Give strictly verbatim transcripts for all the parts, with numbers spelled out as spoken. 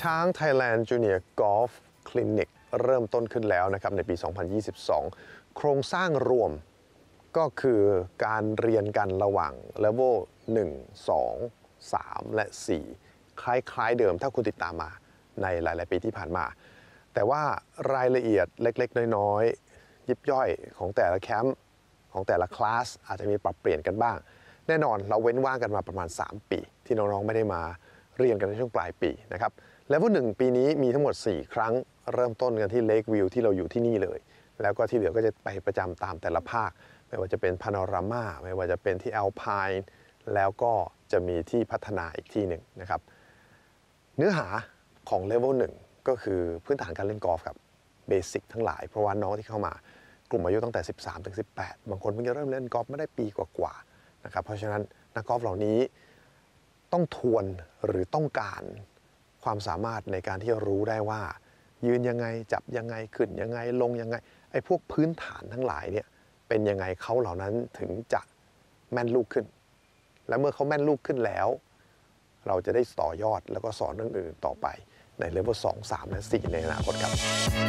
ช้าง Thailand Junior Golf Clinic เริ่มต้นขึ้นแล้วนะครับในปี สองพันยี่สิบสอง โครงสร้างรวมก็คือการเรียนกันระหว่าง Level หนึ่ง สอง สาม และ สี่ คล้ายๆเดิมถ้าคุณติดตามมาในหลายๆปีที่ผ่านมาแต่ว่ารายละเอียดเล็กๆน้อยๆยิบย่อยของแต่ละแคมป์ของแต่ละคลาสอาจจะมีปรับเปลี่ยนกันบ้างแน่นอนเราเว้นว่างกันมาประมาณสามปีที่น้องๆไม่ได้มาเรียนกันในช่วงปลายปีนะครับเลเวลหนึ่งปีนี้มีทั้งหมดสี่ครั้งเริ่มต้นกันที่เลควิวที่เราอยู่ที่นี่เลยแล้วก็ที่เหลือก็จะไปประจำตามแต่ละภาคไม่ว่าจะเป็นพาโนรามาไม่ว่าจะเป็นที่แอลไพน์แล้วก็จะมีที่พัฒนาอีกที่หนึ่งนะครับเนื้อหาของเลเวลหนึ่งก็คือพื้นฐานการเล่นกอล์ฟครับเบสิกทั้งหลายเพราะว่าน้องที่เข้ามากลุ่มอายุตั้งแต่ สิบสามถึงสิบแปด บางคนเพิ่งจะเริ่มเล่นกอล์ฟไม่ได้ปีกว่าๆนะครับเพราะฉะนั้นนักกอล์ฟเหล่านี้ต้องทวนหรือต้องการความสามารถในการที่จะรู้ได้ว่ายืนยังไงจับยังไงขึ้นยังไงลงยังไงไอ้พวกพื้นฐานทั้งหลายเนี่ยเป็นยังไงเขาเหล่านั้นถึงจะแม่นลูกขึ้นและเมื่อเขาแม่นลูกขึ้นแล้วเราจะได้ต่อยอดแล้วก็สอนเรื่องอื่นต่อไปในเลเวลสอง สาม และ สี่ ในอนาคตครับ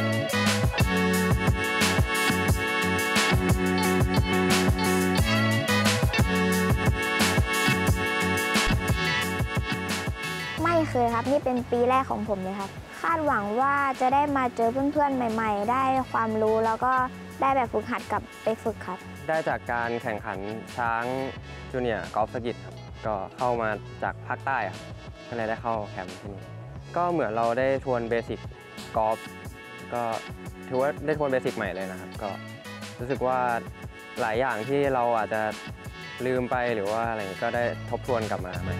ไม่เคยครับนี่เป็นปีแรกของผมเลยครับคาดหวังว่าจะได้มาเจอเพื่อนๆใหม่ๆได้ความรู้แล้วก็ได้แบบฝึกหัดกับไปฝึกครับได้จากการแข่งขันช้างจูเนียร์กอล์ฟสกิทครับก็เข้ามาจากภาคใต้ครับก็เลยได้เข้าแคมป์ที่นี่ก็เหมือนเราได้ทวนเบสิกกอล์ฟก็ถือว่าได้ทวนเบสิกใหม่เลยนะครับก็รู้สึกว่าหลายอย่างที่เราอาจจะลืมไปหรือว่าอะไรก็ได้ทบทวนกลับมาใหม่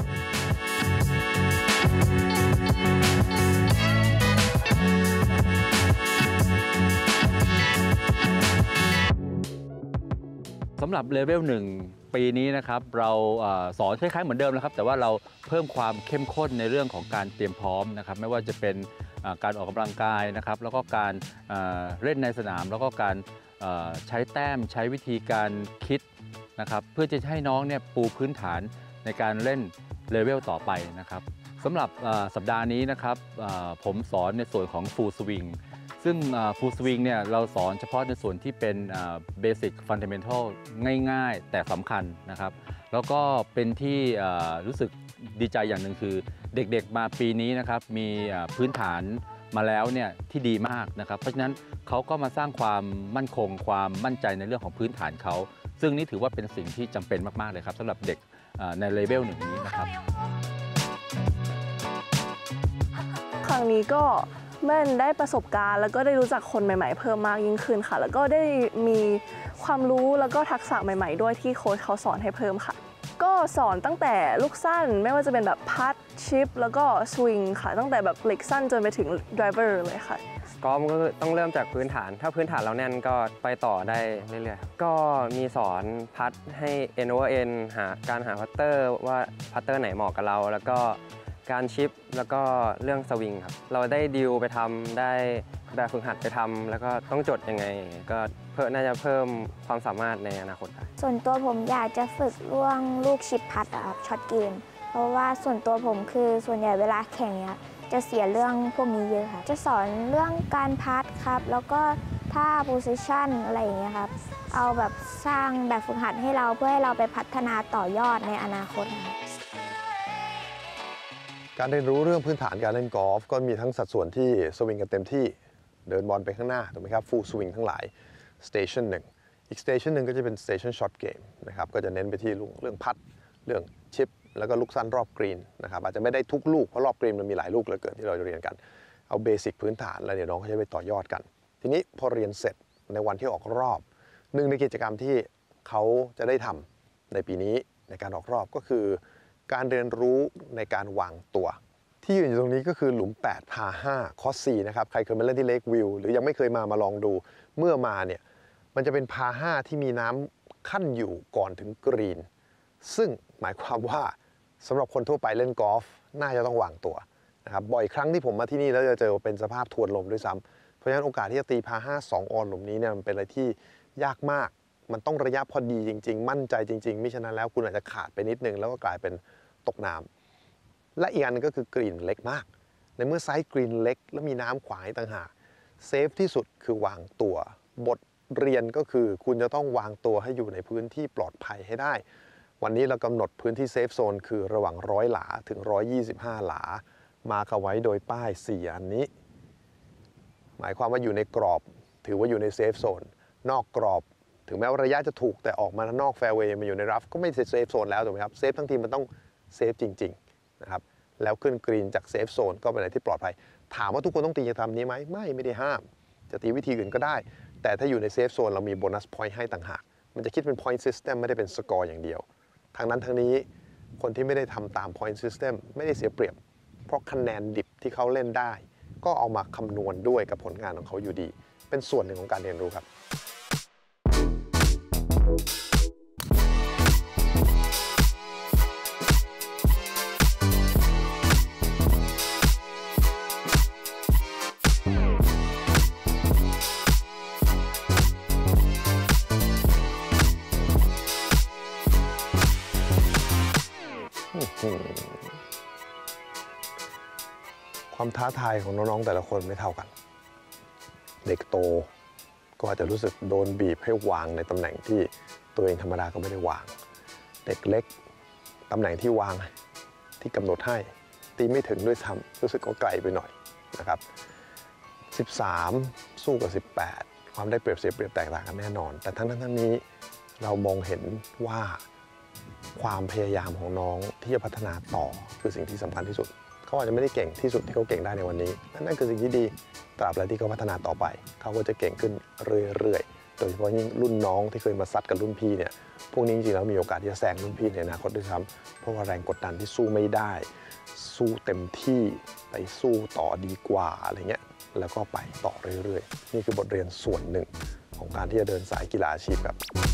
สำหรับเลเวลหนึ่งปีนี้นะครับเราสอนคล้ายๆเหมือนเดิมนะครับแต่ว่าเราเพิ่มความเข้มข้นในเรื่องของการเตรียมพร้อมนะครับไม่ว่าจะเป็นการออกกำลังกายนะครับแล้วก็การเล่นในสนามแล้วก็การใช้แต้มใช้วิธีการคิดนะครับเพื่อจะให้น้องเนี่ยปูพื้นฐานในการเล่นเลเวลต่อไปนะครับสำหรับสัปดาห์นี้นะครับผมสอนในส่วนของ Full Swingซึ่ง Full Swing เนี่ยเราสอนเฉพาะในส่วนที่เป็น Basic Fundamental ง่ายๆแต่สำคัญนะครับแล้วก็เป็นที่รู้สึกดีใจอย่างหนึ่งคือเด็กๆมาปีนี้นะครับมีพื้นฐานมาแล้วเนี่ยที่ดีมากนะครับเพราะฉะนั้นเขาก็มาสร้างความมั่นคงความมั่นใจในเรื่องของพื้นฐานเขาซึ่งนี่ถือว่าเป็นสิ่งที่จำเป็นมากๆเลยครับสำหรับเด็กในเลเวลหนึ่งนี้นะครับครั้งนี้ก็แม่นได้ประสบการณ์แล้วก็ได้รู้จักคนใหม่ๆเพิ่มมากยิ่งขึ้นค่ะแล้วก็ได้มีความรู้แล้วก็ทักษะใหม่ๆด้วยที่โค้ชเขาสอนให้เพิ่มค่ะก็สอนตั้งแต่ลูกสั้นไม่ว่าจะเป็นแบบพัดชิปแล้วก็สวิงค่ะตั้งแต่แบบเล็กสั้นจนไปถึงไดรเวอร์เลยค่ะกอล์ฟก็ต้องเริ่มจากพื้นฐานถ้าพื้นฐานเราแน่นก็ไปต่อได้เรื่อยๆก็มีสอนพัดให้เอ็นโอเวอร์เอ็นหาการหาพัตเตอร์ว่าพัตเตอร์ไหนเหมาะกับเราแล้วก็การชิปแล้วก็เรื่องสวิงครับเราได้ดิวไปทำได้แบบฝึกหัดไปทำแล้วก็ต้องจดยังไงก็เพิ่มน่าจะเพิ่มความสามารถในอนาคตครับส่วนตัวผมอยากจะฝึกเรื่องลูกชิปพัดครับช็อตเกมเพราะว่าส่วนตัวผมคือส่วนใหญ่เวลาแข่งเนี่ยจะเสียเรื่องพวกนี้เยอะค่ะจะสอนเรื่องการพัดครับแล้วก็ท่า position อะไรอย่างเงี้ยครับเอาแบบสร้างแบบฝึกหัดให้เราเพื่อให้เราไปพัฒนาต่อยอดในอนาคตครับการเรียนรู้เรื่องพื้นฐานการเล่นกอล์ฟก็มีทั้งสัดส่วนที่สวิงกันเต็มที่เดินบอลไปข้างหน้าถูกไหมครับฟูลสวิงทั้งหลายสเตชันหนึ่งอีกสเตชันหนึ่งก็จะเป็นสเตชันช็อตเกมนะครับก็จะเน้นไปที่เรื่องพัดเรื่องชิปแล้วก็ลูกสั้นรอบกรีนนะครับอาจจะไม่ได้ทุกลูกเพราะรอบกรีนมันมีหลายลูกเหลือเกินที่เราจะเรียนกันเอาเบสิกพื้นฐานแล้วเดี๋ยวน้องเขาจะไปต่อยอดกันทีนี้พอเรียนเสร็จในวันที่ออกรอบหนึ่งในกิจกรรมที่เขาจะได้ทำในปีนี้ในการออกรอบก็คือการเรียนรู้ในการวางตัวที่ยืนอยู่ตรงนี้ก็คือหลุมแปดพาห้าคอร์สสี่นะครับใครเคยมาเล่นที่เลควิวหรือยังไม่เคยมามาลองดูเมื่อมาเนี่ยมันจะเป็นพาห้าที่มีน้ำขั้นอยู่ก่อนถึงกรีนซึ่งหมายความว่าสำหรับคนทั่วไปเล่นกอล์ฟน่าจะต้องวางตัวนะครับบ่อยครั้งที่ผมมาที่นี่แล้วจะเจอเป็นสภาพทวนลมด้วยซ้ำเพราะฉะนั้นโอกาสที่จะตีพาห้าสองออนหลุมนี้เนี่ยมันเป็นอะไรที่ยากมากมันต้องระยะพอดีจริงๆมั่นใจจริงๆมิฉะนั้นแล้วคุณอาจจะขาดไปนิดนึงแล้วก็กลายเป็นตกน้ำและอีกอันนึงก็คือกรีนเล็กมากในเมื่อไซส์กรีนเล็กและมีน้ำขวางต่างหากเซฟที่สุดคือวางตัวบทเรียนก็คือคุณจะต้องวางตัวให้อยู่ในพื้นที่ปลอดภัยให้ได้วันนี้เรากำหนดพื้นที่เซฟโซนคือระหว่างร้อยหลาถึงหนึ่งร้อยยี่สิบห้าหลามาเอาไว้โดยป้ายสี่อันนี้หมายความว่าอยู่ในกรอบถือว่าอยู่ในเซฟโซนนอกกรอบถึงแม้ว่าระยะจะถูกแต่ออกมานอกแฟร์เวย์มาอยู่ในรัฟก็ไม่เซฟโซนแล้วถูกไหมครับเซฟทั้งทีมันต้องเซฟจริงๆนะครับแล้วขึ้นกรีนจากเซฟโซนก็เป็นอะไรที่ปลอดภัยถามว่าทุกคนต้องตีจะทำนี้ไหมไม่ไม่ได้ห้ามจะตีวิธีอื่นก็ได้แต่ถ้าอยู่ในเซฟโซนเรามีโบนัสพอยต์ให้ต่างหากมันจะคิดเป็น point system ไม่ได้เป็นสกอร์อย่างเดียวทั้งนั้นทั้งนี้คนที่ไม่ได้ทำตาม point system ไม่ได้เสียเปรียบเพราะคะแนนดิบที่เขาเล่นได้ก็เอามาคำนวณด้วยกับผลงานของเขาอยู่ดีเป็นส่วนหนึ่งของการเรียนรู้ครับความท้าทายของน้องๆแต่ละคนไม่เท่ากันเด็กโตก็อาจจะรู้สึกโดนบีบให้วางในตำแหน่งที่ตัวเองธรรมดาก็ไม่ได้วางเด็กเล็กตำแหน่งที่วางที่กำหนดให้ตีไม่ถึงด้วยซ้ำรู้สึกก็ไกลไปหน่อยนะครับสิบสามสู้กับสิบแปดความได้เปรียบเสียเปรียบแตกต่างกันแน่นอนแต่ทั้งนั้นทั้งนี้เรามองเห็นว่าความพยายามของน้องที่จะพัฒนาต่อคือสิ่งที่สำคัญที่สุดเขาอาจจะไม่ได้เก่งที่สุดที่เขาเก่งได้ในวันนี้นั่นคือสิ่งที่ดีตราบใดที่เขาพัฒนาต่อไปเขาก็จะเก่งขึ้นเรื่อยๆโดยเฉพาะยิ่งรุ่นน้องที่เคยมาซัดกับรุ่นพี่เนี่ยพวกนี้จริงๆแล้วมีโอกาสที่จะแซงรุ่นพี่ในอนาคตด้วยซ้ำเพราะว่าแรงกดดันที่สู้ไม่ได้สู้เต็มที่ไปสู้ต่อดีกว่าอะไรเงี้ยแล้วก็ไปต่อเรื่อยๆนี่คือบทเรียนส่วนหนึ่งของการที่จะเดินสายกีฬาอาชีพครับ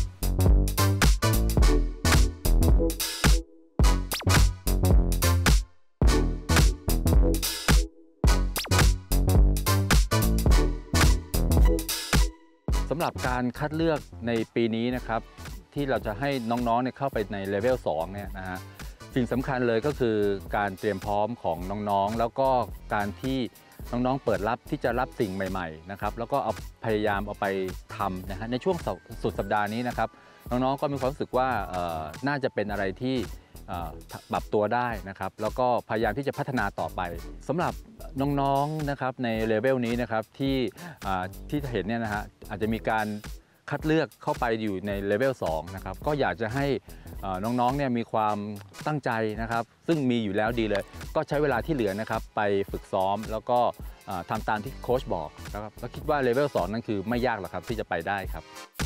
สำหรับการคัดเลือกในปีนี้นะครับที่เราจะให้น้องๆเนี่ยเข้าไปในเลเวลสองเนี่ยนะฮะสิ่งสำคัญเลยก็คือการเตรียมพร้อมของน้องๆแล้วก็การที่น้องๆเปิดรับที่จะรับสิ่งใหม่ๆนะครับแล้วก็เอาพยายามเอาไปทำนะฮะในช่วงสุดสัปดาห์นี้นะครับน้องๆก็มีความรู้สึกว่าน่าจะเป็นอะไรที่ปรับตัวได้นะครับแล้วก็พยายามที่จะพัฒนาต่อไปสำหรับน้องๆนะครับในเลเวลนี้นะครับที่ที่เห็นเนี่ยนะฮะอาจจะมีการคัดเลือกเข้าไปอยู่ในเลเวลสองนะครับก็อยากจะให้น้องๆเนี่ยมีความตั้งใจนะครับซึ่งมีอยู่แล้วดีเลยก็ใช้เวลาที่เหลือนะครับไปฝึกซ้อมแล้วก็ทำตามที่โค้ชบอกนะครับแล้วคิดว่าเลเวลสองนั่นคือไม่ยากหรอกครับที่จะไปได้ครับ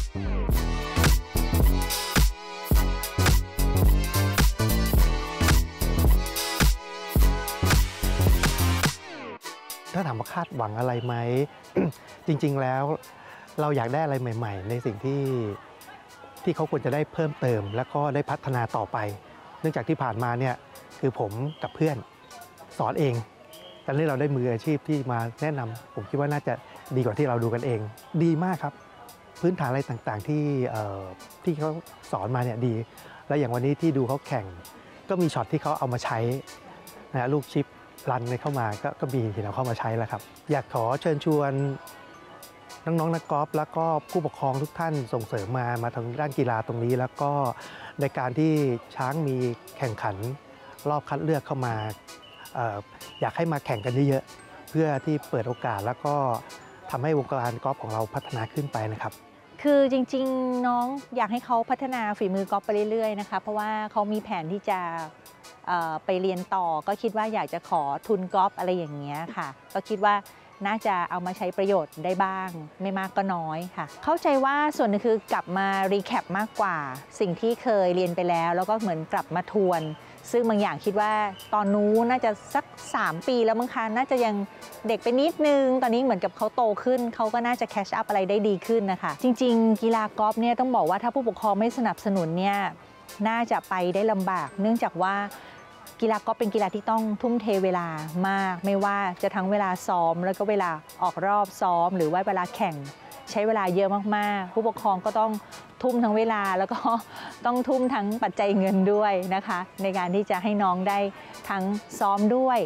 ถ้าถามว่าคาดหวังอะไรไหม จริงๆแล้วเราอยากได้อะไรใหม่ๆในสิ่งที่ที่เขาควรจะได้เพิ่มเติมแล้วก็ได้พัฒนาต่อไปเนื่องจากที่ผ่านมาเนี่ยคือผมกับเพื่อนสอนเองตอนนี้เราได้มืออาชีพที่มาแนะนำผมคิดว่าน่าจะดีกว่าที่เราดูกันเองดีมากครับพื้นฐานอะไรต่างๆที่ที่เขาสอนมาเนี่ยดีและอย่างวันนี้ที่ดูเขาแข่งก็มีช็อตที่เขาเอามาใช้นะลูกชิปรันเข้ามาก็ก็มีที่เราเข้ามาใช้แล้วครับอยากขอเชิญชวนน้องๆนักกอล์ฟแล้วก็ผู้ปกครองทุกท่านส่งเสริมมามาทางด้านกีฬาตรงนี้แล้วก็ในการที่ช้างมีแข่งขันรอบคัดเลือกเข้ามา อ, อยากให้มาแข่งกันเยอะๆเพื่อที่เปิดโอกาสแล้วก็ทำให้วงการกอล์ฟของเราพัฒนาขึ้นไปนะครับคือจริงๆน้องอยากให้เขาพัฒนาฝีมือกอล์ฟไปเรื่อยๆนะคะเพราะว่าเขามีแผนที่จะไปเรียนต่อก็คิดว่าอยากจะขอทุนกอล์ฟอะไรอย่างเงี้ยค่ะก็คิดว่าน่าจะเอามาใช้ประโยชน์ได้บ้างไม่มากก็น้อยค่ะเข้าใจว่าส่วนนึงคือกลับมารีแคปมากกว่าสิ่งที่เคยเรียนไปแล้วแล้วก็เหมือนกลับมาทวนซึ่งบางอย่างคิดว่าตอนนู้นน่าจะสักสามปีแล้วมั้งคะน่าจะยังเด็กไปนิดนึงตอนนี้เหมือนกับเขาโตขึ้นเขาก็น่าจะแคชอัพอะไรได้ดีขึ้นนะคะจริงๆกีฬากอล์ฟเนี่ยต้องบอกว่าถ้าผู้ปกครองไม่สนับสนุนเนี่ยน่าจะไปได้ลำบากเนื่องจากว่ากีฬากอล์ฟเป็นกีฬาที่ต้องทุ่มเทเวลามากไม่ว่าจะทั้งเวลาซ้อมแล้วก็เวลาออกรอบซ้อมหรือว่าเวลาแข่งใช้เวลาเยอะมากๆผู้ปกครองก็ต้องทุ่มทั้งเวลาแล้วก็ต้องทุ่มทั้งปัจจัยเงินด้วยนะคะในการที่จะให้น้องได้ทั้งซ้อมด้วย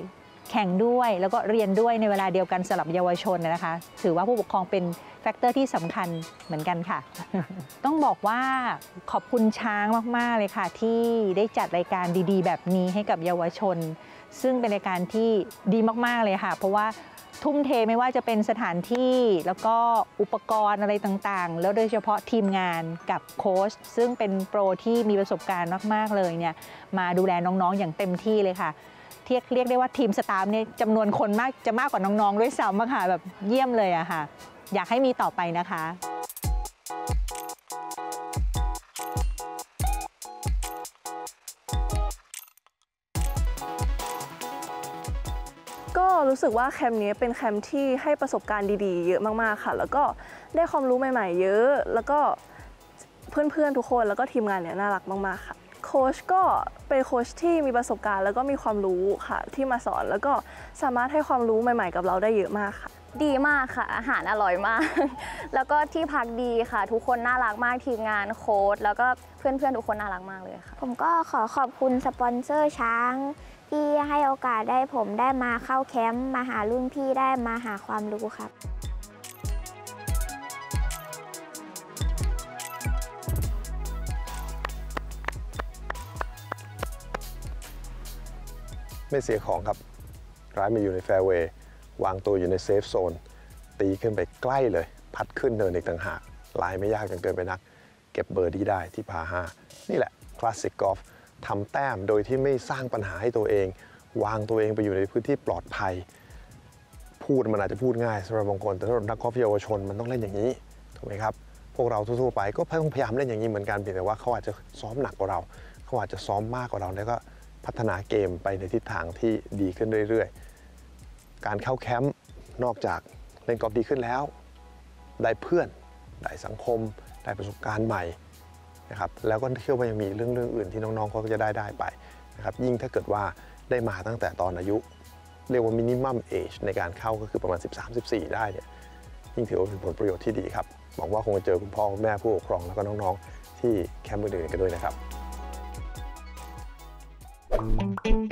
แข่งด้วยแล้วก็เรียนด้วยในเวลาเดียวกันสำหรับเยาวชนนะคะ ถือว่าผู้ปกครองเป็นแฟกเตอร์ที่สำคัญเหมือนกันค่ะ ต้องบอกว่าขอบคุณช้างมากๆเลยค่ะที่ได้จัดรายการดีๆ แบบนี้ให้กับเยาวชน ซึ่งเป็นรายการที่ดีมากๆเลยค่ะเพราะว่าทุ่มเทไม่ว่าจะเป็นสถานที่แล้วก็อุปกรณ์อะไรต่างๆแล้วโดยเฉพาะทีมงานกับโค้ชซึ่งเป็นโปรที่มีประสบการณ์มากๆเลยเนี่ยมาดูแลน้องๆอย่างเต็มที่เลยค่ะเรียกเรียกได้ว่าทีมสตาฟเนี่ยจำนวนคนมากจะมากกว่าน้องๆด้วยซ้ำค่ะแบบเยี่ยมเลยอะค่ะอยากให้มีต่อไปนะคะก็รู้สึกว่าแคมป์นี้เป็นแคมป์ที่ให้ประสบการณ์ดีๆเยอะมากๆค่ะแล้วก็ได้ความรู้ใหม่ๆเยอะแล้วก็เพื่อนๆทุกคนแล้วก็ทีมงานเนี่ยน่ารักมากๆค่ะโค้ชก็เป็นโค้ชที่มีประสบการณ์แล้วก็มีความรู้ค่ะที่มาสอนแล้วก็สามารถให้ความรู้ใหม่ๆกับเราได้เยอะมากค่ะดีมากค่ะอาหารอร่อยมาก แล้วก็ที่พักดีค่ะทุกคนน่ารักมากทีมงานโค้ชแล้วก็เพื่อนๆทุกคนน่ารักมากเลยค่ะผมก็ขอขอบคุณสปอนเซอร์ช้างที่ให้โอกาสได้ผมได้มาเข้าแคมป์มาหารุ่นพี่ได้มาหาความรู้ครับไม่เสียของครับร้ายมาอยู่ในแฟร์เวย์วางตัวอยู่ในเซฟโซนตีขึ้นไปใกล้เลยพัดขึ้นเนินอีกต่างหากลายไม่ยากจนเกินไปนักเก็บเบอร์ดี้ได้ที่พาห้านี่แหละคลาสสิกกอล์ฟทำแต้มโดยที่ไม่สร้างปัญหาให้ตัวเองวางตัวเองไปอยู่ในพื้นที่ปลอดภัยพูดมันอาจจะพูดง่ายสำหรับบางคนแต่สำหรับนักกอล์ฟเยาวชนมันต้องเล่นอย่างนี้ถูกไหมครับพวกเราทั่วๆไปก็พยายามเล่นอย่างนี้เหมือนกันเพียงแต่ว่าเขาอาจจะซ้อมหนักกว่าเราเขาอาจจะซ้อมมากกว่าเราแล้วก็พัฒนาเกมไปในทิศทางที่ดีขึ้นเรื่อยๆการเข้าแคมป์นอกจากเล่นกอล์ฟดีขึ้นแล้วได้เพื่อนได้สังคมได้ประสบการณ์ใหม่นะครับแล้วก็เชื่อว่ายังมีเรื่องเรื่องอื่นที่น้องๆเขาก็จะได้ได้ไปนะครับยิ่งถ้าเกิดว่าได้มาตั้งแต่ตอนอายุเรียกว่ามินิมัมเอจในการเข้าก็คือประมาณ สิบสาม สิบสี่ ได้เนี่ยยิ่งถือว่าเป็นผลประโยชน์ที่ดีครับหวังว่าคงจะเจอคุณพ่อคุณแม่ผู้ปกครองแล้วก็น้องๆที่แคมป์อื่นๆกันด้วยนะครับ